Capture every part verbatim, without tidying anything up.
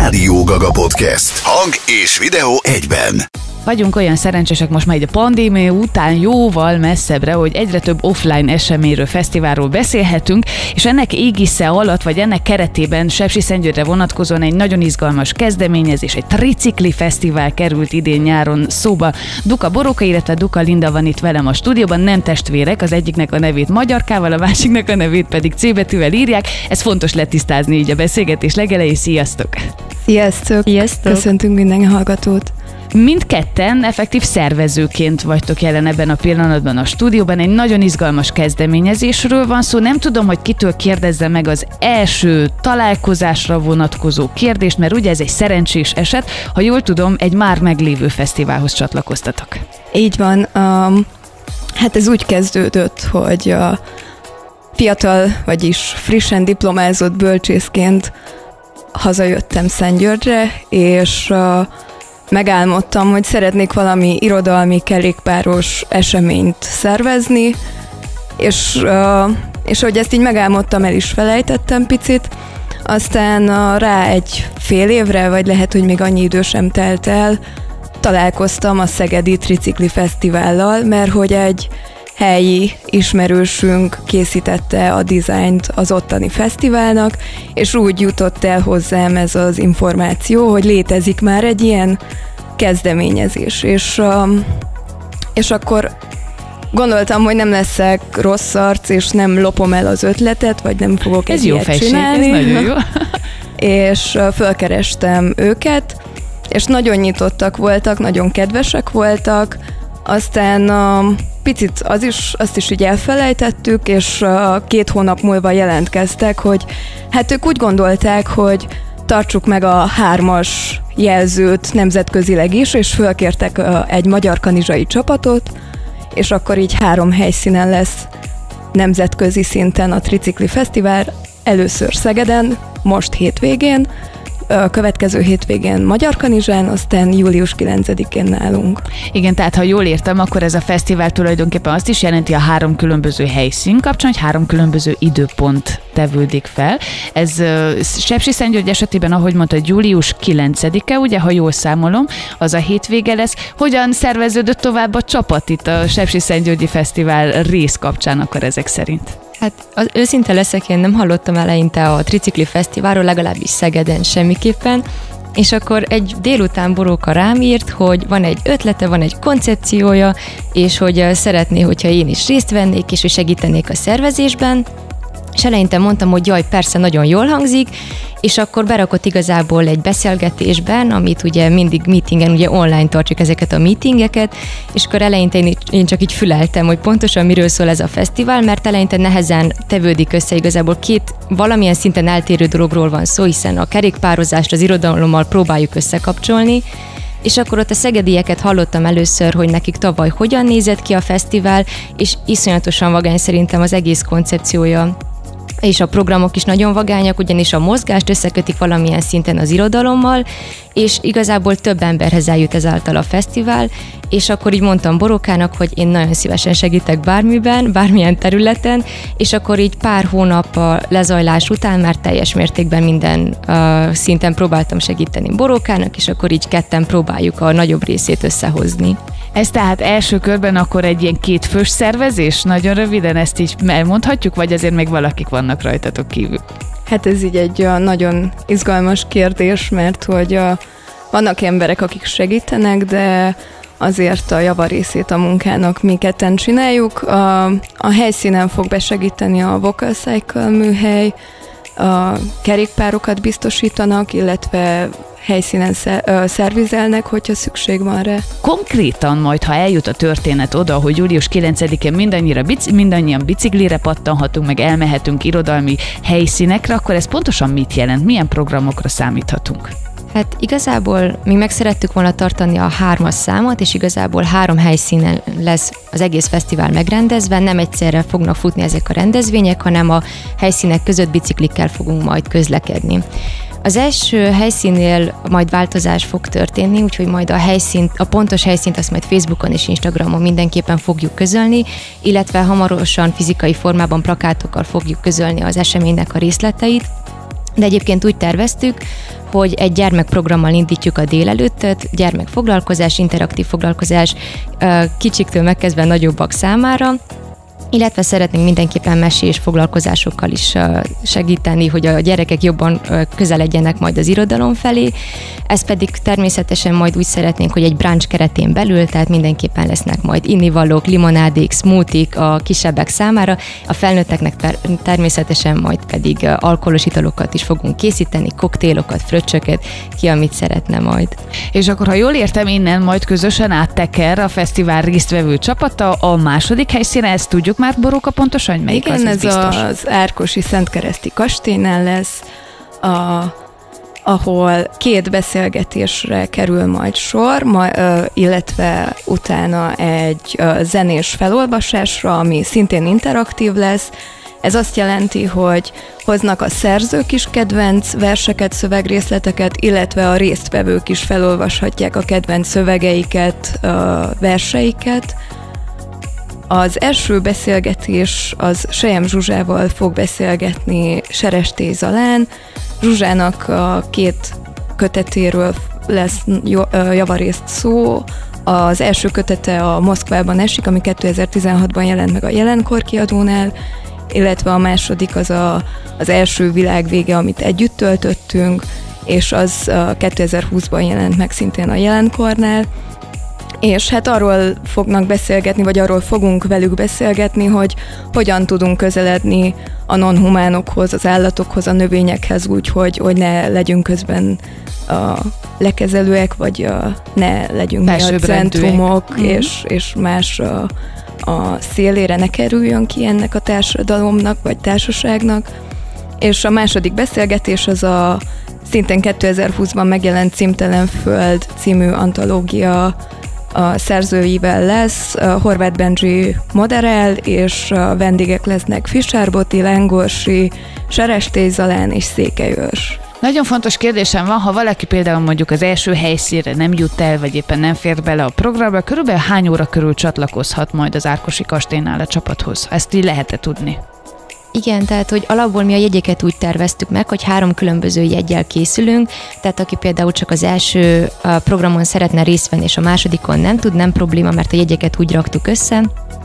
Rádió Gaga Podcast. Hang és videó egyben. Vagyunk olyan szerencsések most már egy a pandémia után jóval messzebbre, hogy egyre több offline eseményről, fesztiválról beszélhetünk, és ennek égisze alatt, vagy ennek keretében Sepsiszentgyörgyre vonatkozóan egy nagyon izgalmas kezdeményezés, egy tricikli fesztivál került idén nyáron szóba. Duka Boróka, illetve Duka Linda van itt velem a stúdióban, nem testvérek, az egyiknek a nevét magyarkával, a másiknak a nevét pedig C betűvel írják. Ez fontos letisztázni így a beszélgetés legelején. Sziasztok! Sziasztok! Sziasztok! Köszöntünk minden hallgatót! Mindketten effektív szervezőként vagytok jelen ebben a pillanatban a stúdióban. Egy nagyon izgalmas kezdeményezésről van szó. Nem tudom, hogy kitől kérdezzem meg az első találkozásra vonatkozó kérdést, mert ugye ez egy szerencsés eset. Ha jól tudom, egy már meglévő fesztiválhoz csatlakoztatok. Így van. Um, hát ez úgy kezdődött, hogy a fiatal, vagyis frissen diplomázott bölcsészként hazajöttem Szentgyörgyre, és uh, megálmodtam, hogy szeretnék valami irodalmi kerékpáros eseményt szervezni, és, uh, és hogy ezt így megálmodtam, el is felejtettem picit. Aztán uh, rá egy fél évre, vagy lehet, hogy még annyi idő sem telt el, találkoztam a Szegedi Tricikli Fesztivállal, mert hogy egy helyi ismerősünk készítette a dizájnt az ottani fesztiválnak, és úgy jutott el hozzám ez az információ, hogy létezik már egy ilyen kezdeményezés, és, és akkor gondoltam, hogy nem leszek rossz arc, és nem lopom el az ötletet, vagy nem fogok ez egy jó ilyet felség, csinálni. Ez nagyon jó. És fölkerestem őket, és nagyon nyitottak voltak, nagyon kedvesek voltak, aztán uh, picit az is, azt is így elfelejtettük, és uh, két hónap múlva jelentkeztek, hogy hát ők úgy gondolták, hogy tartsuk meg a hármas jelzőt nemzetközileg is, és fölkértek uh, egy magyar kanizsai csapatot, és akkor így három helyszínen lesz nemzetközi szinten a Tricikli Fesztivál, először Szegeden, most hétvégén, a következő hétvégén Magyarkanizsán, aztán július kilencedikén nálunk. Igen, tehát ha jól értem, akkor ez a fesztivál tulajdonképpen azt is jelenti a három különböző helyszín kapcsán, hogy három különböző időpont tevődik fel. Ez uh, Sepsiszentgyörgy esetében, ahogy mondtad, július kilencedike, ugye, ha jól számolom, az a hétvége lesz. Hogyan szerveződött tovább a csapat itt a Sepsiszentgyörgyi Fesztivál rész kapcsán akkor ezek szerint? Hát az őszinte leszek, én nem hallottam eleinte a Tricikli Fesztiválról, legalábbis Szegeden semmiképpen, és akkor egy délután Boróka rám írt, hogy van egy ötlete, van egy koncepciója, és hogy szeretné, hogyha én is részt vennék, és hogy segítenék a szervezésben, és eleinte mondtam, hogy jaj, persze, nagyon jól hangzik, és akkor berakott igazából egy beszélgetésben, amit ugye mindig meetingen, ugye online tartjuk ezeket a meetingeket, és akkor eleinte én, én csak így füleltem, hogy pontosan miről szól ez a fesztivál, mert eleinte nehezen tevődik össze, igazából két valamilyen szinten eltérő dologról van szó, hiszen a kerékpározást az irodalommal próbáljuk összekapcsolni, és akkor ott a szegedieket hallottam először, hogy nekik tavaly hogyan nézett ki a fesztivál, és iszonyatosan vagány szerintem az egész koncepciója, és a programok is nagyon vagányak, ugyanis a mozgást összekötik valamilyen szinten az irodalommal, és igazából több emberhez eljut ezáltal a fesztivál, és akkor így mondtam Borókának, hogy én nagyon szívesen segítek bármiben, bármilyen területen, és akkor így pár hónap a lezajlás után már teljes mértékben minden uh, szinten próbáltam segíteni Borókának, és akkor így ketten próbáljuk a nagyobb részét összehozni. Ez tehát első körben akkor egy ilyen kétfős szervezés? Nagyon röviden ezt így elmondhatjuk, vagy azért még valakik vannak rajtatok kívül? Hát ez így egy uh, nagyon izgalmas kérdés, mert hogy uh, vannak emberek, akik segítenek, de azért a javarészét a munkának mi ketten csináljuk. A, a helyszínen fog besegíteni a Vocal Cycle műhely, a kerékpárokat biztosítanak, illetve helyszínen szervizelnek, hogyha szükség van rá. Konkrétan majd, ha eljut a történet oda, hogy július kilencedikén mindannyira, mindannyian biciklire pattanhatunk, meg elmehetünk irodalmi helyszínekre, akkor ez pontosan mit jelent? Milyen programokra számíthatunk? Hát igazából mi meg szerettük volna tartani a hármas számot, és igazából három helyszínen lesz az egész fesztivál megrendezve, nem egyszerre fognak futni ezek a rendezvények, hanem a helyszínek között biciklikkel fogunk majd közlekedni. Az első helyszínnél majd változás fog történni, úgyhogy majd a helyszínt, a pontos helyszínt azt majd Facebookon és Instagramon mindenképpen fogjuk közölni, illetve hamarosan fizikai formában plakátokkal fogjuk közölni az eseménynek a részleteit. De egyébként úgy terveztük, hogy egy gyermekprogrammal indítjuk a délelőttet, gyermekfoglalkozás, interaktív foglalkozás, kicsiktől megkezdve nagyobbak számára, illetve szeretnénk mindenképpen mesés foglalkozásokkal is segíteni, hogy a gyerekek jobban közeledjenek majd az irodalom felé. Ez pedig természetesen majd úgy szeretnénk, hogy egy brunch keretén belül, tehát mindenképpen lesznek majd innivalók, limonádék, smoothie-k a kisebbek számára, a felnőtteknek ter- természetesen majd pedig alkoholos italokat is fogunk készíteni, koktélokat, fröccsöket, ki amit szeretne majd. És akkor, ha jól értem, innen majd közösen átteker a fesztivál résztvevő csapata a második helyszínre, ezt tudjuk már, Boróka, pontosan, hogy melyik? Igen, az, ez biztos. az Árkosi Szentkereszti Kastélynál lesz, a, ahol két beszélgetésre kerül majd sor, ma, ö, illetve utána egy ö, zenés felolvasásra, ami szintén interaktív lesz. Ez azt jelenti, hogy hoznak a szerzők is kedvenc verseket, szövegrészleteket, illetve a résztvevők is felolvashatják a kedvenc szövegeiket, ö, verseiket. Az első beszélgetés az Sejem Zsuzsával fog beszélgetni Serestély Zalán. Zsuzsának a két kötetéről lesz javarészt szó. Az első kötete a Moszkvában esik, ami kétezer-tizenhatban jelent meg a Jelenkor kiadónál, illetve a második az a, az első világvége, amit együtt töltöttünk, és az kétezer-húszban jelent meg szintén a Jelenkornál. És hát arról fognak beszélgetni, vagy arról fogunk velük beszélgetni, hogy hogyan tudunk közeledni a non-humánokhoz, az állatokhoz, a növényekhez úgy, hogy, hogy ne legyünk közben a lekezelőek, vagy a, ne legyünk mi a centrumok, mm. és, és más a, a szélére ne kerüljön ki ennek a társadalomnak, vagy társaságnak. És a második beszélgetés az a szintén kétezer-húszban megjelent Címtelen Föld című antológia a szerzőivel lesz, Horváth Benji moderál, és a vendégek lesznek Fischer Boti, Lángorsi, Serestély Zalán és Székely Őrs. Nagyon fontos kérdésem van, ha valaki például mondjuk az első helyszínre nem jut el, vagy éppen nem fér bele a programba, körülbelül hány óra körül csatlakozhat majd az Árkosi Kastélynál a csapathoz? Ezt így lehet-e tudni? Igen, tehát, hogy alapból mi a jegyeket úgy terveztük meg, hogy három különböző jeggyel készülünk, tehát aki például csak az első programon szeretne részt venni, és a másodikon nem tud, nem probléma, mert a jegyeket úgy raktuk össze,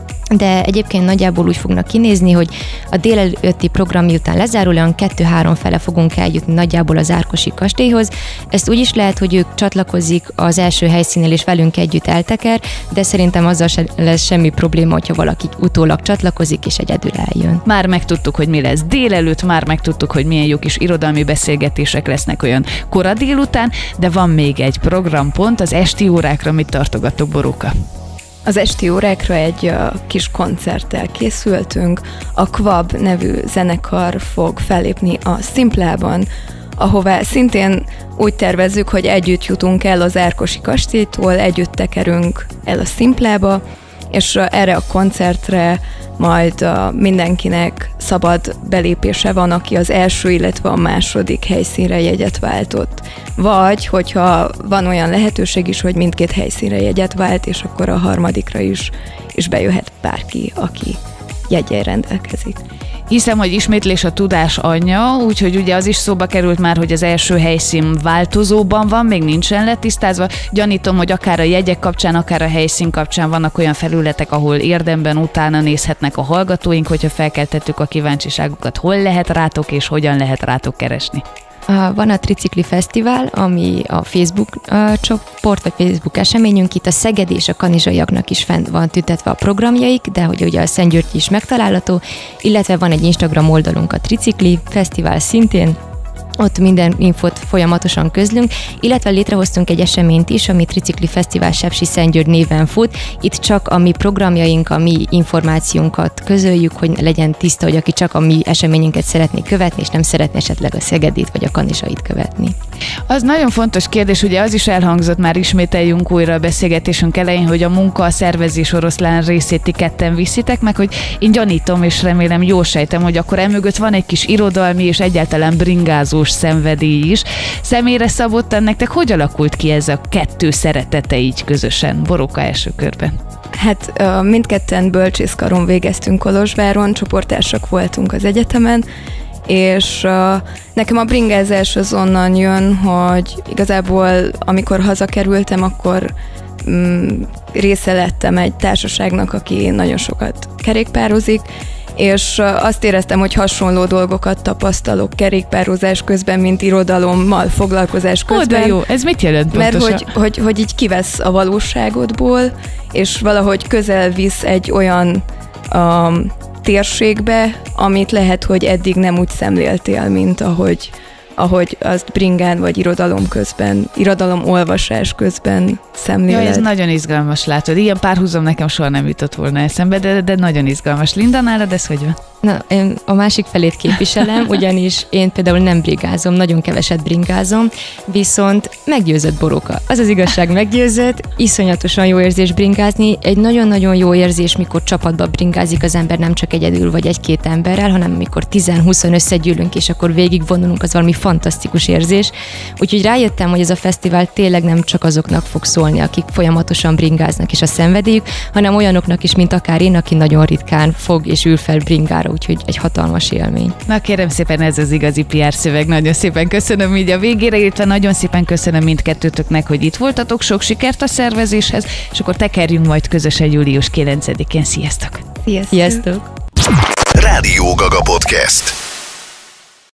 de egyébként nagyjából úgy fognak kinézni, hogy a délelőtti program miután lezárul, olyan kettő-három fele fogunk eljutni nagyjából az Árkosi kastélyhoz. Ezt úgy is lehet, hogy ők csatlakozik az első helyszínél és velünk együtt elteker, de szerintem azzal sem lesz semmi probléma, hogyha valaki utólag csatlakozik és egyedül eljön. Már megtudtuk, hogy mi lesz délelőtt, már megtudtuk, hogy milyen jó kis irodalmi beszélgetések lesznek olyan kora délután, de van még egy programpont, az esti órákra mit tartogatok, Boróka? Az esti órákra egy uh, kis koncerttel készültünk. A Kvab nevű zenekar fog fellépni a Szimplában, ahová szintén úgy tervezzük, hogy együtt jutunk el az Árkosi kastélytól, együtt tekerünk el a Szimplába, és uh, erre a koncertre majd uh, mindenkinek szabad belépése van, aki az első, illetve a második helyszínre jegyet váltott. Vagy, hogyha van olyan lehetőség is, hogy mindkét helyszínre jegyet vált, és akkor a harmadikra is, is bejöhet bárki, aki jeggyel rendelkezik. Hiszem, hogy ismétlés a tudás anyja, úgyhogy ugye az is szóba került már, hogy az első helyszín változóban van, még nincsen letisztázva. Gyanítom, hogy akár a jegyek kapcsán, akár a helyszín kapcsán vannak olyan felületek, ahol érdemben utána nézhetnek a hallgatóink, hogyha felkeltettük a kíváncsiságukat, hol lehet rátok és hogyan lehet rátok keresni. Van a Tricikli Fesztivál, ami a Facebook uh, csoport, vagy Facebook eseményünk, itt a szegedi és a kanizsaiaknak is fent van tüntetve a programjaik, de hogy ugye a Szentgyörgyi is megtalálható, illetve van egy Instagram oldalunk, a Tricikli Fesztivál szintén, ott minden infót folyamatosan közlünk, illetve létrehoztunk egy eseményt is, ami Tricikli Fesztivál Sepsiszentgyörgy néven fut. Itt csak a mi programjaink, a mi információnkat közöljük, hogy legyen tiszta, hogy aki csak a mi eseményünket szeretné követni, és nem szeretné esetleg a Szegedit vagy a Kanizsait követni. Az nagyon fontos kérdés, ugye az is elhangzott, már ismételjünk újra a beszélgetésünk elején, hogy a munka, a szervezés oroszlán részét ti ketten viszitek, meg hogy én gyanítom és remélem jól sejtem, hogy akkor emögött van egy kis irodalmi és egyáltalán bringázós szenvedély is. Személyre szabottan nektek hogy alakult ki ez a kettő szeretete így közösen? Boróka első körben. Hát mindketten bölcsészkaron végeztünk Kolozsváron, csoporttársak voltunk az egyetemen, és uh, nekem a bringázás az onnan jön, hogy igazából amikor hazakerültem, akkor um, része lettem egy társaságnak, aki nagyon sokat kerékpározik, és azt éreztem, hogy hasonló dolgokat tapasztalok kerékpározás közben, mint irodalommal foglalkozás közben. Ó, de jó, ez mit jelent pontosan? Mert hogy, hogy, hogy így kivesz a valóságodból, és valahogy közel visz egy olyan um, térségbe, amit lehet, hogy eddig nem úgy szemléltél, mint ahogy, ahogy azt bringán vagy irodalom közben, irodalom olvasás közben szemléled. Ja, ez nagyon izgalmas, látod. Ilyen párhuzam nekem soha nem jutott volna eszembe, de, de nagyon izgalmas. Linda, nálad ez hogy van? Na, én a másik felét képviselem, ugyanis én például nem bringázom, nagyon keveset bringázom, viszont meggyőzött Boróka. Az az igazság, meggyőzött, iszonyatosan jó érzés bringázni, egy nagyon-nagyon jó érzés, mikor csapatba bringázik az ember, nem csak egyedül vagy egy-két emberrel, hanem mikor tíz-húszan összegyűlünk, és akkor végigvonulunk, az valami fantasztikus érzés. Úgyhogy rájöttem, hogy ez a fesztivál tényleg nem csak azoknak fog szólni, akik folyamatosan bringáznak és a szenvedélyük, hanem olyanoknak is, mint akár én, aki nagyon ritkán fog és ül fel bringára, úgyhogy egy hatalmas élmény. Na kérem szépen, ez az igazi pé er szöveg. Nagyon szépen köszönöm így a végére, illetve nagyon szépen köszönöm mindkettőtöknek, hogy itt voltatok. Sok sikert a szervezéshez, és akkor tekerjünk majd közösen július kilencedikén. Sziasztok! Sziasztok! Sziasztok. Rádió Gaga Podcast.